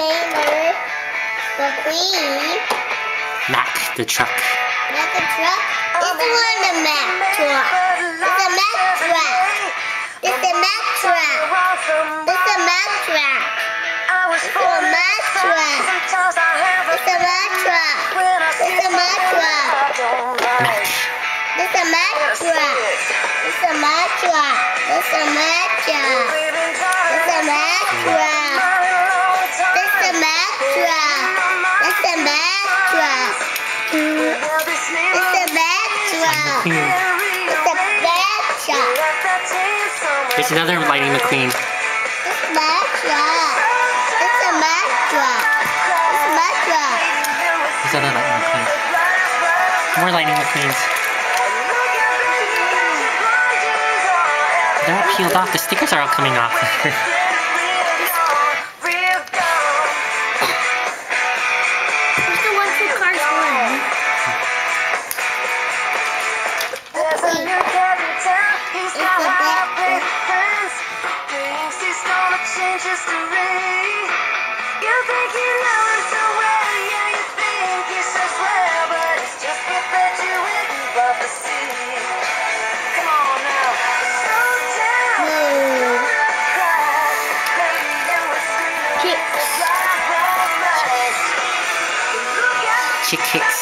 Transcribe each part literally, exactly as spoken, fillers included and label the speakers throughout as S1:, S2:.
S1: Maynard McQueen.
S2: Mac the truck.
S1: Mac the truck? It's the one the Mac truck. It's the Mac truck. It's the Mac truck. It's the Mac truck. It's the Mac truck. It's the Mac truck. It's the Mac truck.
S2: Mac.
S1: It's the Mac truck. It's the Mac truck. It's the Mac truck. It's the Mac truck. It's the Mac truck. It's the Mac truck. It's the Mac truck. It's the Mac truck.
S2: There's another Lightning McQueen.
S1: It's Mac truck. It's the Mac truck. It's Mac truck.
S2: There's another Lightning McQueen. More Lightning McQueens. They're all peeled off. The stickers are all coming off. Chick kicks.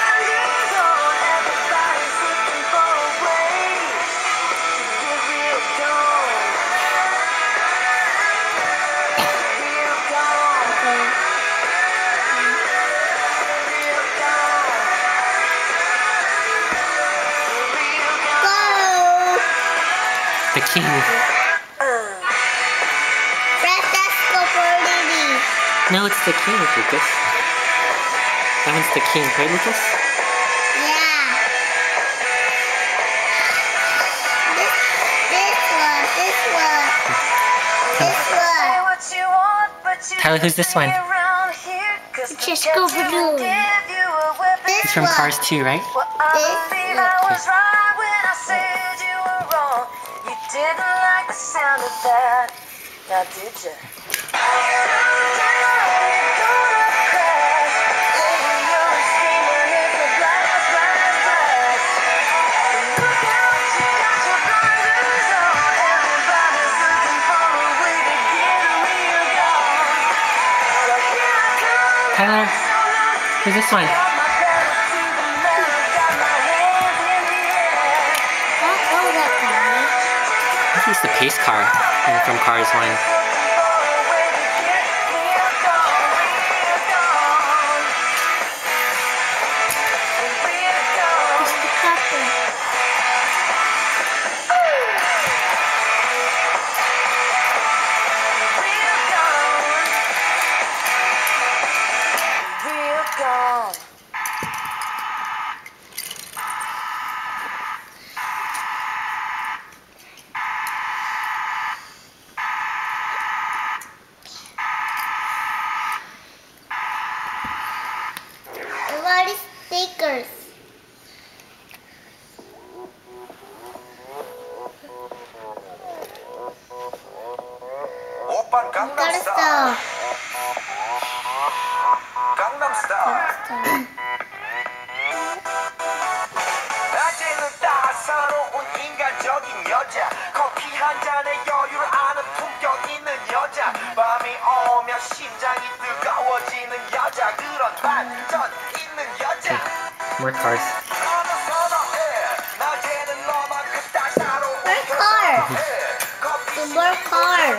S2: The king. No, it's the king, Lucas. That one's the king, right, Lucas?
S1: Yeah. This, this one, this one, this one.
S2: Tyler, who's this one?
S1: Just go blue.
S2: He's from Cars two, right?
S1: This
S3: didn't like the sound of that, now did you?
S2: Tyler, who's this one? He's the pace car from Cars one.
S1: stickers.
S3: 오빤 강남스타일. 강남스타일. 낮에는 따사로운 인간적인 여자, 커피 한 잔에 여유를 아는 품격 있는 여자, 밤이 오면 심장이 뜨거워지는 여자, 그런 반전 있는 여자.
S2: More cars.
S1: More car.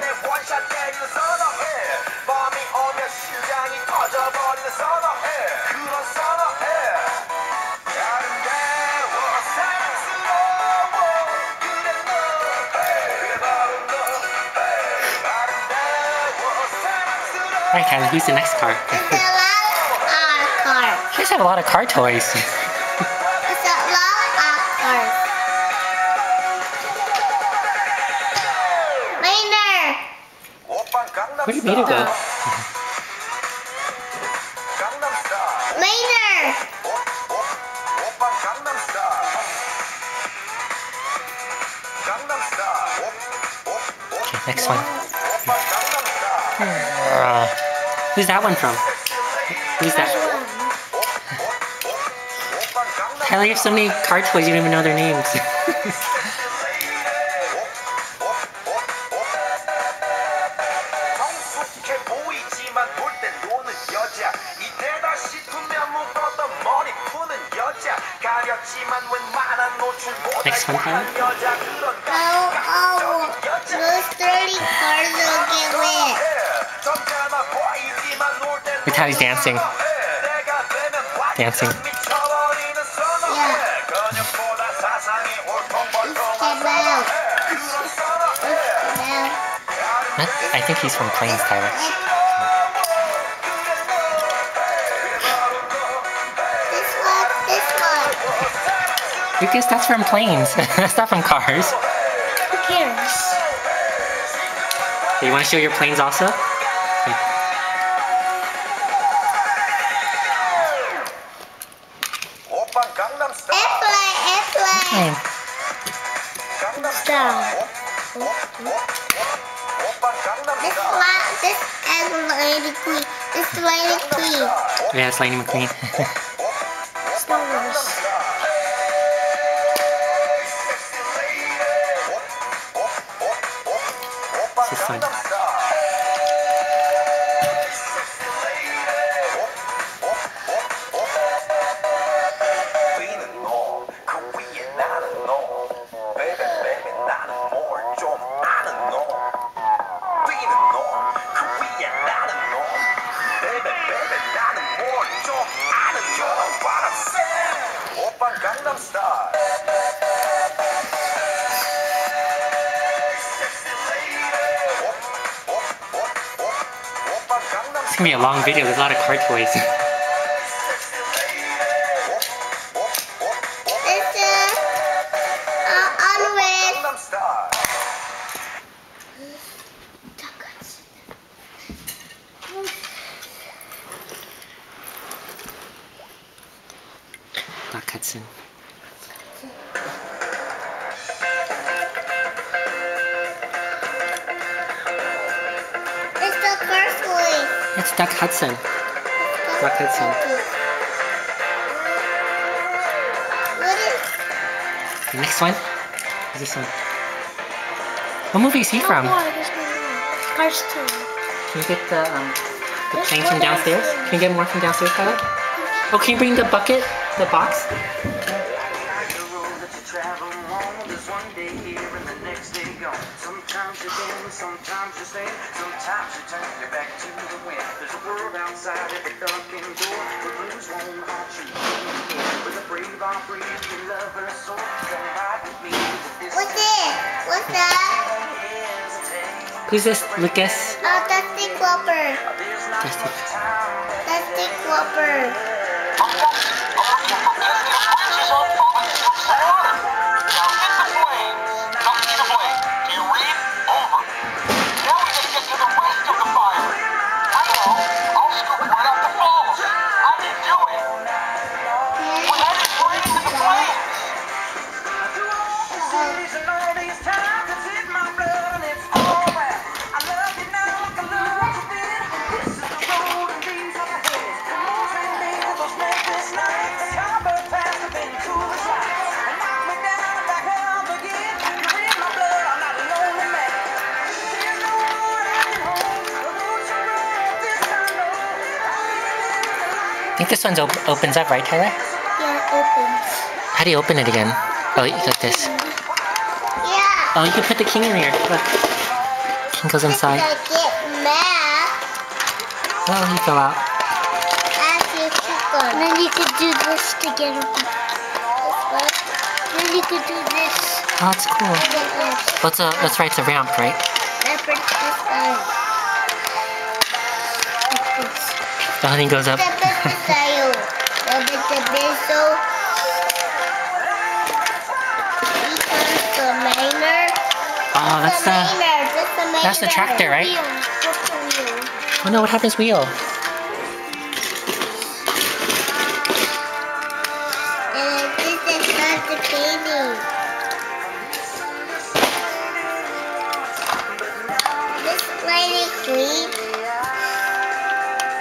S2: Alright, Tyler, who's the next car?
S1: There's a lot of cars.
S2: You guys have a lot of car toys.
S1: There's a lot of cars. Later.
S2: Where did Mater go?
S1: Later.
S2: Okay, next one. Uh, Who's that one from? Who's that? Tyler, you have so many car toys, you don't even know their names. Next one, Tyler.
S1: Oh, oh, those thirty cars will get lit.
S2: Look how he's dancing. Dancing.
S1: Yeah. Step out. Step out.
S2: Huh? I think he's from Planes, Tyler.
S1: This one, this one.
S2: Lucas, that's from Planes. That's not from Cars.
S1: Who cares?
S2: Do you want to show your planes also?
S1: Airplane, airplane. Stop. This one, this is Lightning Queen. This is Lightning Queen.
S2: Yeah, it's Lightning McQueen.
S1: Star Wars.
S2: This is fun. It's gonna be a long video, there's a lot of car toys.
S1: This is uh, onward.
S2: Black cutscene.
S1: It's the first one.
S2: It's Duck Hudson. Duck Hudson.
S1: What is
S2: The next one is this one. What movie is he from?
S1: Cars two.
S2: Can you get the um the plane from downstairs? Can you get more from downstairs, Tyler? Oh, can you bring the bucket, the box?
S3: Sometimes you dance, sometimes you stay, sometimes you turn your back to the wind. There's a world outside every darkened door. The blues won't haunt you. With a brave heart, brave, you love her so. Come ride with me.
S1: What's this? What's that?
S2: Who's this, Lucas?
S1: Oh, that's the Whopper.
S2: Dusty.
S1: That's the Whopper.
S2: I think this one op opens up, right, Tyler?
S1: Yeah, it opens.
S2: How do you open it again? Oh, you got this.
S1: Yeah.
S2: Oh, you can put the king in here. Look. King goes inside.
S1: I get mad.
S2: Oh, he fell out.
S1: After you keep going. Then you could do this to get him. Then you could do this.
S2: Oh, that's cool. What's a, that's right, it's a ramp, right?
S1: That's this side.
S2: Oh, and he goes up. Oh, that's the that's the tractor, right? Oh no, what happens wheel?
S1: And this is not the baby. This lady green.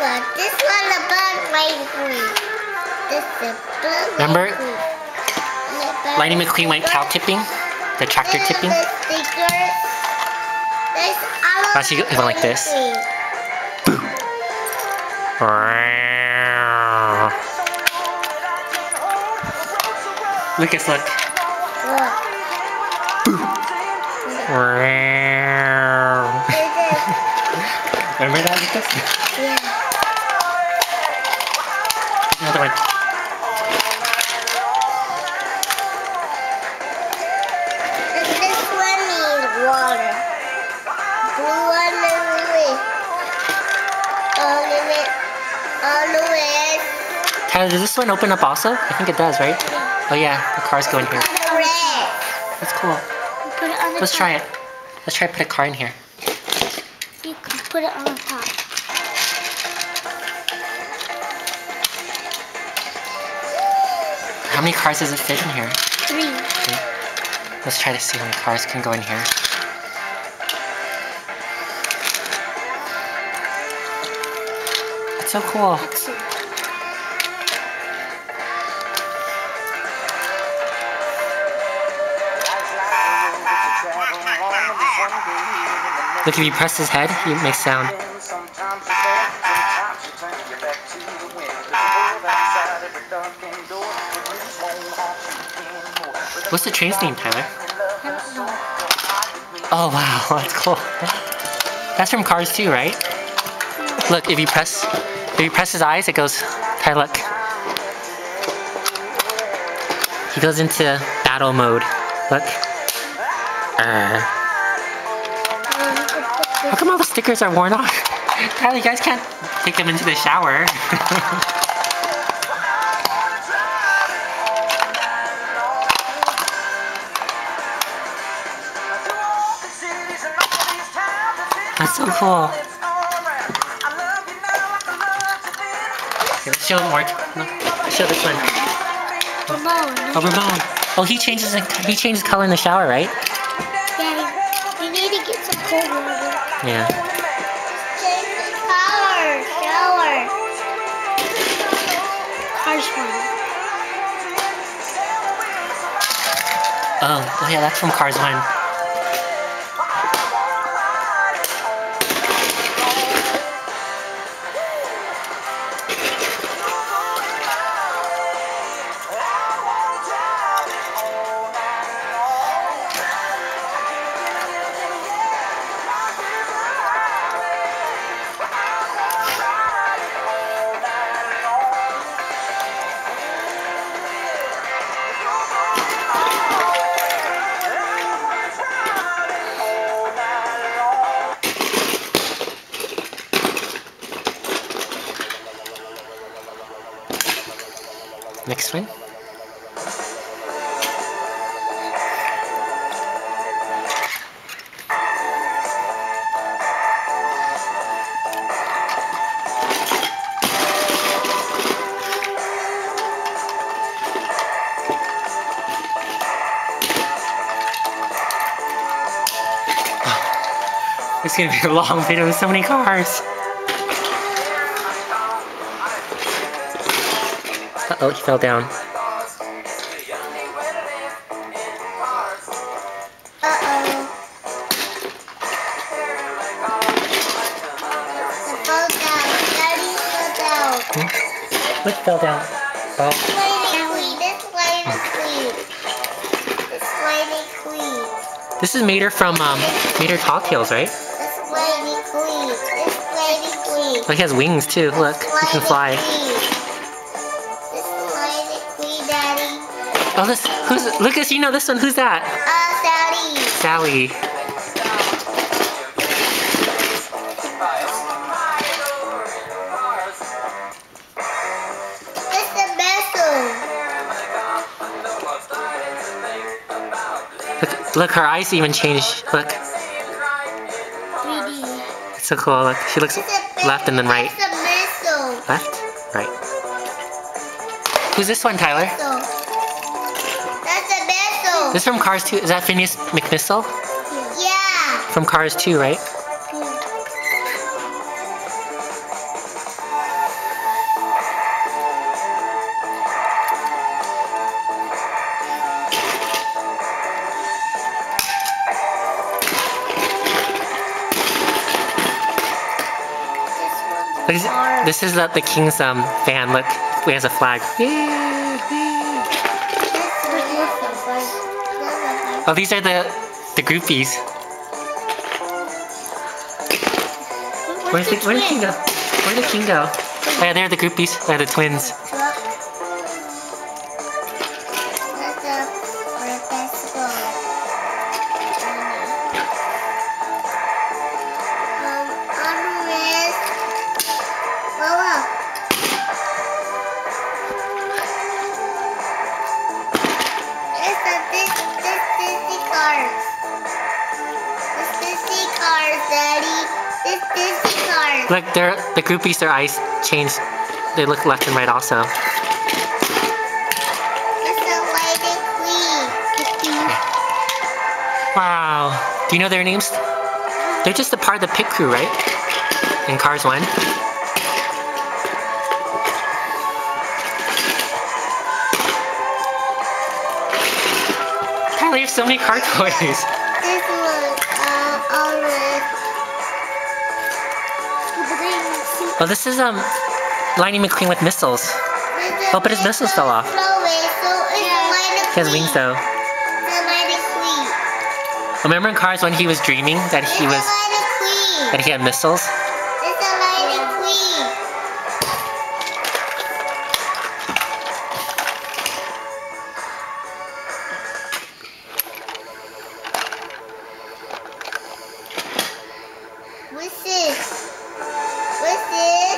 S1: one. This one the black, white, and green. This is blue,
S2: Remember?
S1: white, green.
S2: Lightning McQueen went cow tipping? The tractor
S1: This is
S2: tipping?
S1: the stickers. This all
S2: Oh, she went like this. Lucas, look.
S1: Look.
S2: Remember that, Lucas?
S1: Yeah.
S2: Another one.
S1: And this one needs water. Blue one is green. All in it. All the way.
S2: Tyler, does this one open up also? I think it does, right? Oh yeah, the cars go in here.
S1: Red.
S2: That's cool.
S1: Put it on the
S2: Let's
S1: top.
S2: try it. Let's try to put a car in here.
S1: You can put it on the top.
S2: How many cars does it fit in here?
S1: Three.
S2: Okay. Let's try to see how many cars can go in here. It's so cool.
S1: Excellent.
S2: Look, if you press his head, he makes sound. What's the train's name, Tyler? Oh wow, that's cool. That's from Cars two, right? Look, if you press, if you press his eyes, it goes. Tyler, look. He goes into battle mode. Look. Arr. How come all the stickers are worn off? Tyler, you guys can't take them into the shower. That's so cool. Okay, let's show more. No, let's show this one.
S1: Ramon.
S2: Oh, Ramon. Oh, he changes. He changes color in the shower, right?
S1: Yeah, you need to get some cold water.
S2: Yeah.
S1: Change the color. Shower. Cars one.
S2: Oh, oh yeah, that's from Cars one. Next one. It's gonna be a long video with so many cars. Uh oh, he fell down.
S1: Uh-oh. It fell down. Daddy fell down.
S2: Hmm? Which fell down? Oh.
S1: This lady queen. This lady queen.
S2: This is Mater from um, Mater Tall Tales, right?
S1: This lady queen. This lady queen.
S2: Look, he has wings too. Look, he can fly. Oh, this, who's, Lucas, you know this one, who's that?
S1: Uh, Sally.
S2: Sally.
S1: It's the vessel.
S2: Look, look, her eyes even change. Look.
S1: three D.
S2: It's so cool, look. She looks left and then right.
S1: It's a missile.
S2: Left, right. Who's this one, Tyler?
S1: Missile. That's a missile.
S2: This is from Cars two. Is that Phineas McMissile?
S1: Yeah.
S2: From Cars two, right? Look, this is the, the king's um, fan. Look, he has a flag. Oh, these are the the groupies. Where's the where's the king go? Where did the king go? Oh, yeah, they're the groupies. They're the twins. Look, they're, the groupies, their eyes changed. They look left and right also.
S1: It's a Lighting Queen.
S2: Wow. Do you know their names? They're just a part of the pit crew, right? In Cars one. Tyler, you have so many car toys.
S1: This one, uh, orange.
S2: Oh, this is um, Lightning McQueen with missiles. Oh, but his missiles fell off.
S1: So it's
S2: He has wings though.
S1: the Lighting Queen.
S2: Remember in Cars when he was dreaming that he was
S1: It's a Lighting Queen.
S2: that he had missiles?
S1: It's a Lighting Queen. What's this? What's this?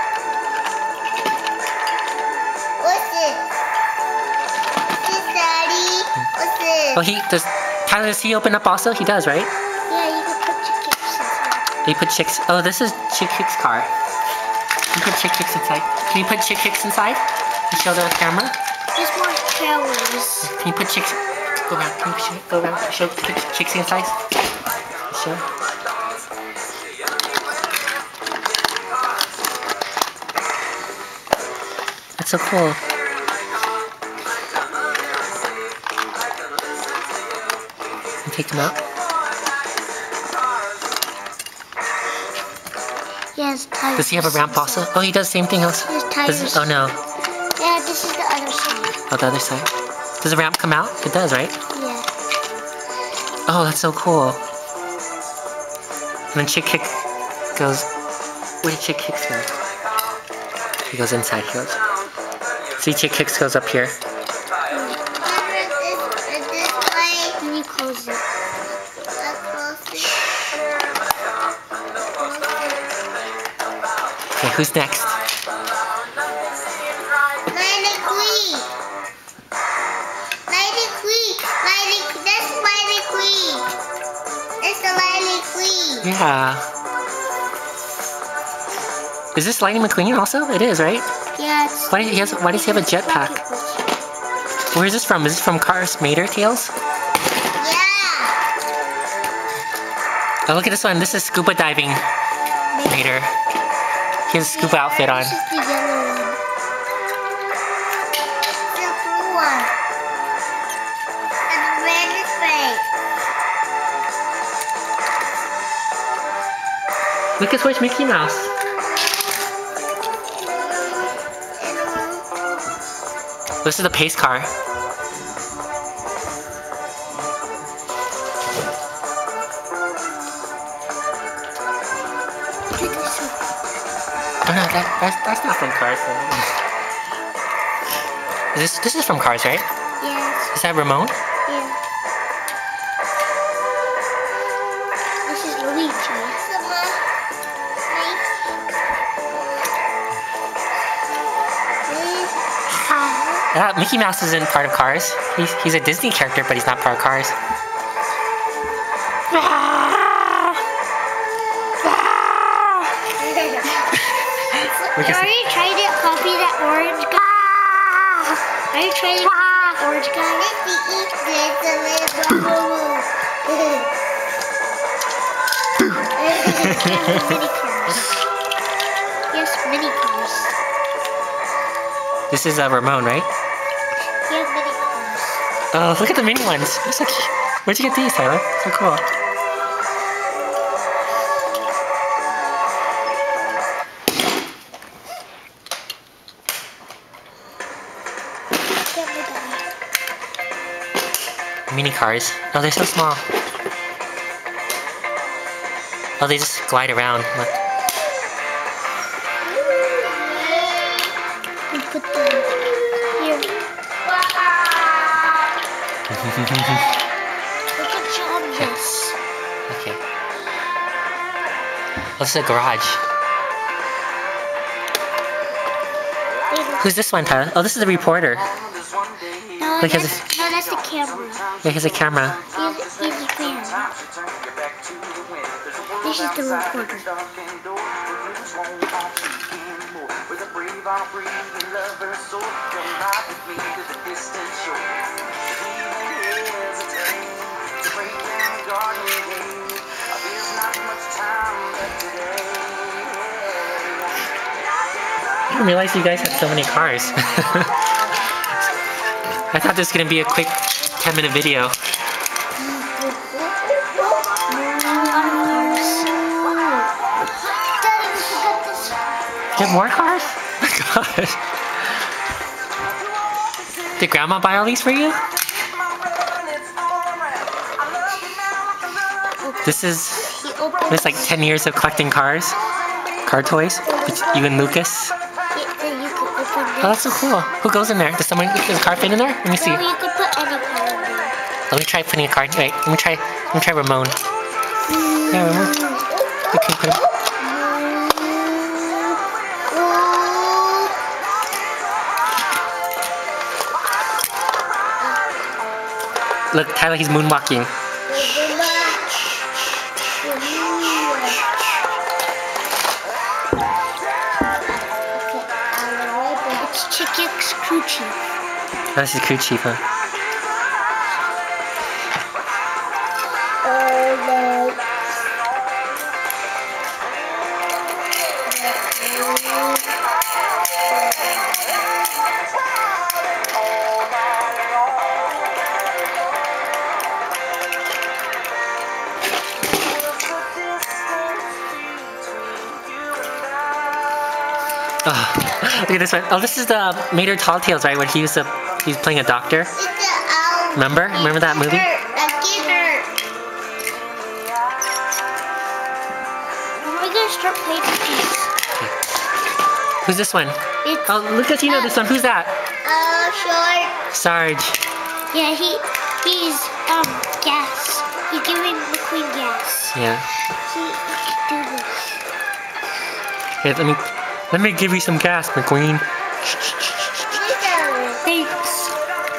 S1: What's this? What's this, Daddy? What's this?
S2: Oh, he does. Tyler, does he open up also? He does, right?
S1: Yeah, you can put your kicks inside.
S2: He put Chick's. Oh, this is Chick Hicks' car. Can you put Chick Hicks inside? Can you put Chick Hicks inside? You show the camera.
S1: There's more showers.
S2: Can you put Chick's? Go around. Can you show, go around? Show put Chick's inside. Show. That's so cool. You take them out.
S1: Yes, tires.
S2: Does he have a ramp also? Oh, he does the same thing else.
S1: There's
S2: Does,
S1: tires.
S2: oh no.
S1: Yeah, this is the other side.
S2: Oh, the other side. Does the ramp come out? It does, right?
S1: Yeah.
S2: Oh, that's so cool. And then Chick Kick goes. Where did Chick Kicks go? He goes inside. He goes. See, Chick Kicks goes up here.
S1: Can you close it?
S2: Okay, who's next?
S1: Lighting Queen. Lighting Queen. Lighting. That's Lighting Queen. It's the Lighting Queen.
S2: Yeah. Is this Lightning McQueen also? It is, right?
S1: Yeah. It's
S2: Why, he has, why does he have a jetpack? Where is this from? Is this from Cars Mater Tales?
S1: Yeah.
S2: Oh, look at this one. This is scuba diving Mater. He has a scuba outfit on.
S1: This is the yellow one. The blue one. And the red is red.
S2: Lucas, where's Mickey Mouse? This is the pace car. Oh no, that, that's, that's not from Cars. Is this, this is from Cars, right?
S1: Yes.
S2: Is that Ramon?
S1: Yeah. This is Luigi.
S2: Uh, Mickey Mouse isn't part of Cars. He's, he's a Disney character, but he's not part of Cars. Lucas,
S1: Are you trying to copy that orange guy? Are you trying to copy that orange guy? Mini cars. Yes, mini cars.
S2: this is uh, Ramon, right?
S1: He has mini cars.
S2: Oh, look at the mini ones. They're so cute. Where'd you get these, Tyler? So cool. mini cars. Oh, they're so small. Oh, they just glide around. Look.
S1: We put them here. Look at this.
S2: Okay. Oh, this is a garage. Who's this one, Tyler? Oh, this is the reporter.
S1: No,
S2: Look,
S1: that's,
S2: has
S1: no, that's the camera.
S2: Look, here's a camera.
S1: He's, he's a fan. This is the reporter.
S2: I didn't realize you guys had so many cars. I thought this was gonna be a quick ten minute video. You have more cars? Oh my gosh. Did Grandma buy all these for you? This is it's like ten years of collecting cars, car toys. It's you and Lucas. Oh, that's so cool. Who goes in there? Does someone does a car fit in there? Let me see.
S1: No, you could put any car in there.
S2: Let me try putting a car. Wait, let me try. Let me try Ramon. Yeah, Ramon. You can put him. Look, Tyler, he's moonwalking.
S1: Chick's crew chief.
S2: Oh, this is crew chief, huh? Oh, look at this one. Oh, this is the Mater Tall Tales, right? Where he was a he's playing a doctor. Remember? Remember that movie?
S1: We're gonna start playing with these.
S2: Okay. Who's this one?
S1: It's,
S2: Oh, Lucas, you know this one. Who's that?
S1: uh, short.
S2: Sarge.
S1: Yeah, he he's um gas. He's giving McQueen gas.
S2: Yeah.
S1: He, he can do this.
S2: Here, let me let me give you some gas, McQueen.
S1: Thanks.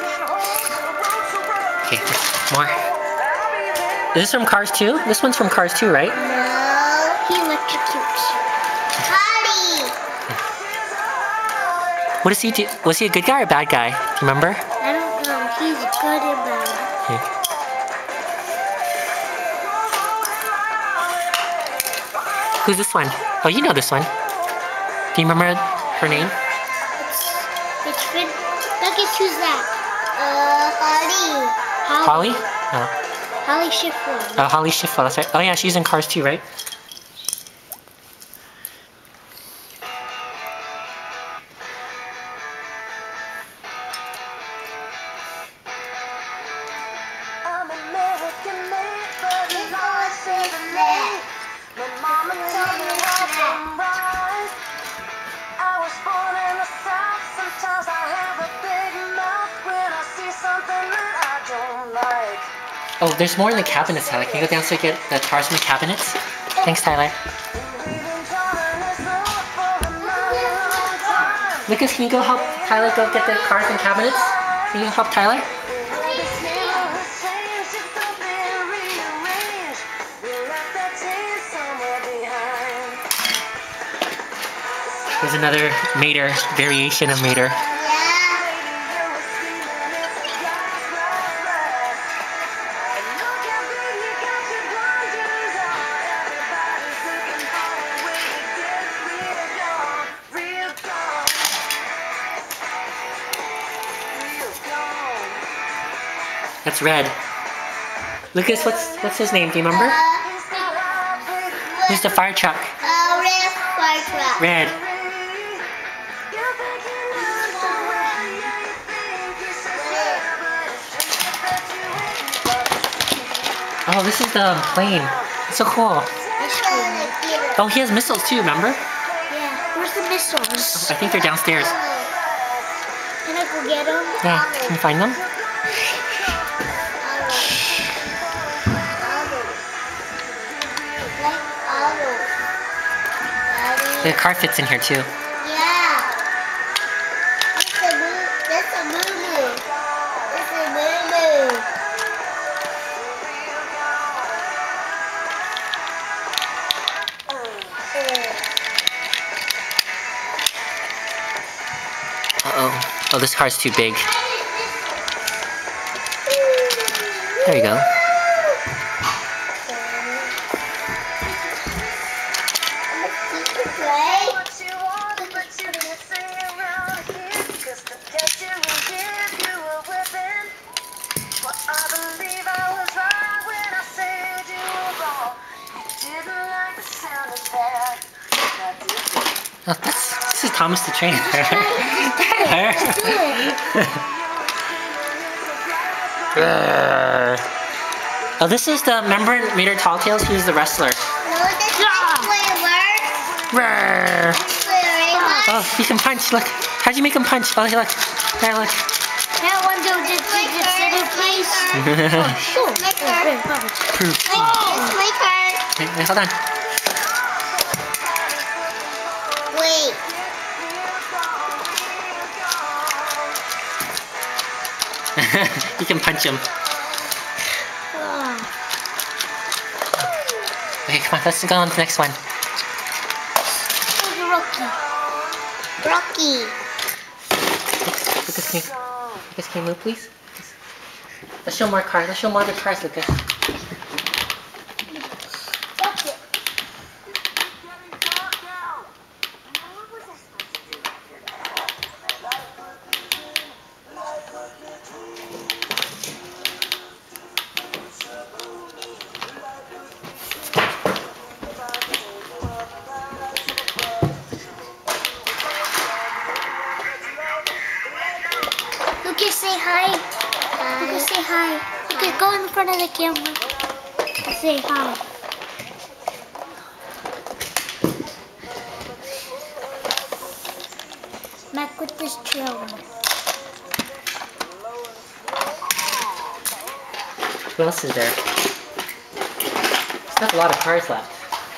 S2: Okay, more. Is this from Cars two? This one's from Cars two, right?
S1: No, he electrocutes. Party.
S2: What does he do? Was he a good guy or a bad guy? Remember?
S1: I don't know. He's good and bad.
S2: Okay. Who's this one? Oh, you know this one. Do you remember her name?
S1: It's it's been. Look at who's that? Uh, Holly.
S2: Holly? Oh.
S1: Holly Schiffler.
S2: Oh, Holly Schiffel, that's right. Oh yeah, she's in Cars two, right? Oh, there's more in the cabinets, Tyler. Can you go downstairs and get the cars from the cabinets? Thanks, Tyler. Lucas, can you go help Tyler go get the cars and cabinets? Can you help Tyler? There's another Mater, variation of Mater. That's red. Lucas, what's what's his name? Do you remember? Who's the fire truck?
S1: Uh, red fire truck.
S2: Red. Oh, this is the plane. It's so cool. Oh, he has missiles too, remember?
S1: Yeah. Where's the missiles?
S2: I think they're downstairs.
S1: Can I go get them?
S2: Yeah, can you find them? The car fits in here too.
S1: Yeah. It's a moo. That's a moo moo. It's a moo moo.
S2: Uh oh. Oh, this car's too big. There you go. Oh, that's, this is Thomas the Train. Oh, this is the, remember Mater Tall Tales? He was the wrestler.
S1: No, this is way worse.
S2: Oh, he can punch, look. How'd you make him punch? Oh, look. There, look.
S1: That one go just just sit in place. Oh, my car.
S2: Proof.
S1: It's my car.
S2: Wait, wait, hold on.
S1: Wait.
S2: You can punch him. Okay, come on, let's go on to the next one.
S1: Rocky. Rocky.
S2: Lucas, can you, Lucas, can you move, please? Let's show more cars. Let's show more other cars, Lucas.
S1: Lucas, say hi. Hi. Lucas, say hi. Lucas, go in front of the camera. Say hi. Mac with this trailer.
S2: What else is there? There's not a lot of cars left.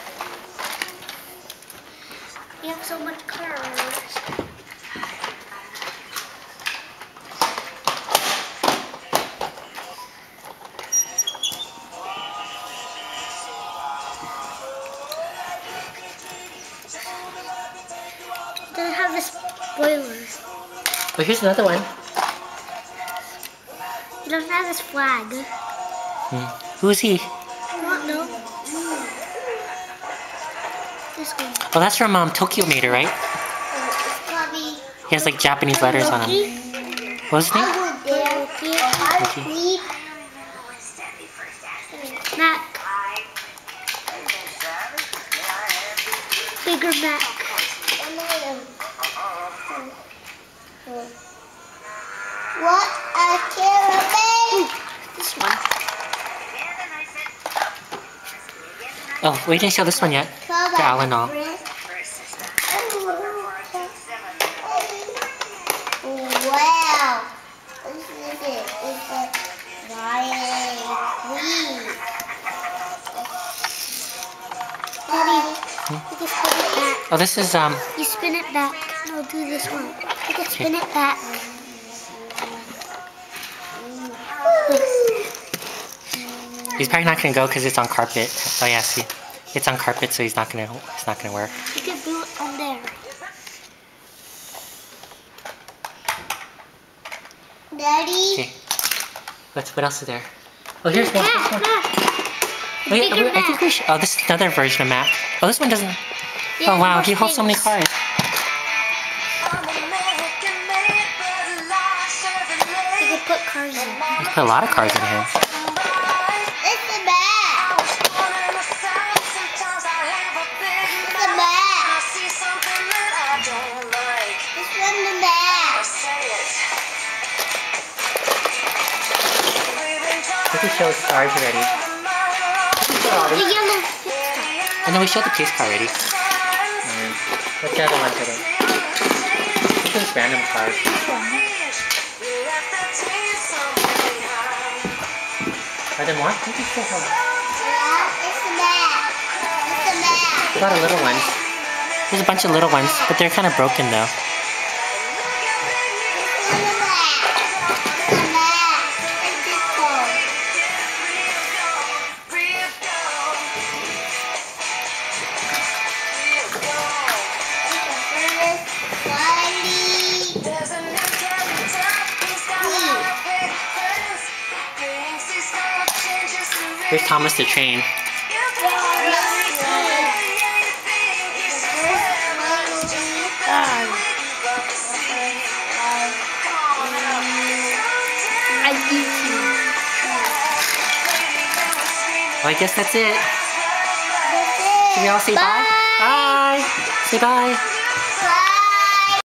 S1: You have so much cars. Doesn't have a spoiler.
S2: Oh, here's another one.
S1: He doesn't have his flag.
S2: Hmm. Who's he?
S1: I don't know. This one.
S2: Oh, that's from um, Tokyo Mater, right?
S1: Probably.
S2: He has like Japanese letters on him. What's his name?
S1: Wiki. Mac. Bigger Mac. What a caravan! This one.
S2: Oh, we didn't show this one yet. The Alanol.
S1: Wow. This is it. It's a giant queen. Daddy, you can spin it back.
S2: Oh, this is um.
S1: You spin it back. No, do this one. You can spin it back.
S2: He's probably not gonna go because it's on carpet. Oh yeah, see, it's on carpet, so he's not gonna. It's not gonna work.
S1: You can do it on there. Daddy.
S2: Okay. What's what else is there? Oh, here's one.
S1: Mac,
S2: This one.
S1: Mac.
S2: Wait,
S1: Bigger
S2: wait, I think we should. Oh, this is another version of Mac. Oh, this one doesn't.
S1: Yeah,
S2: Oh wow,
S1: more
S2: he holds so many
S1: things.
S2: cars.
S1: You can put cars in.
S2: He put a lot of cars in here.
S1: It's the back. It's the back. It's from the back.
S2: I think he shows cars already.
S1: The yellow Pixar.
S2: And then we showed the police car already. Mm. What's the other one today? Look at these random cars. Are there more? I think it's still have.
S1: Yeah, it's a map. It's a map.
S2: A lot of little ones. There's a bunch of little ones, but they're kind of broken though. Here's Thomas the train. Well, I guess that's it. Should we all say bye? Bye! Bye! Say bye!
S1: Bye.